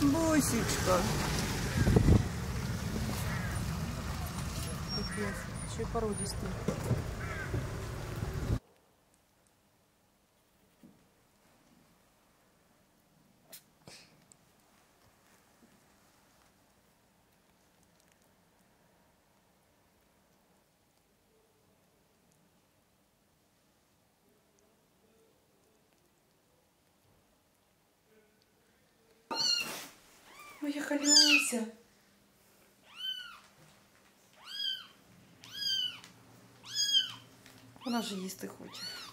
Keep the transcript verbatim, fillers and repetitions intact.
Бусечка. Еще породистый. Моя Халюся. Вона ж їсти хоче.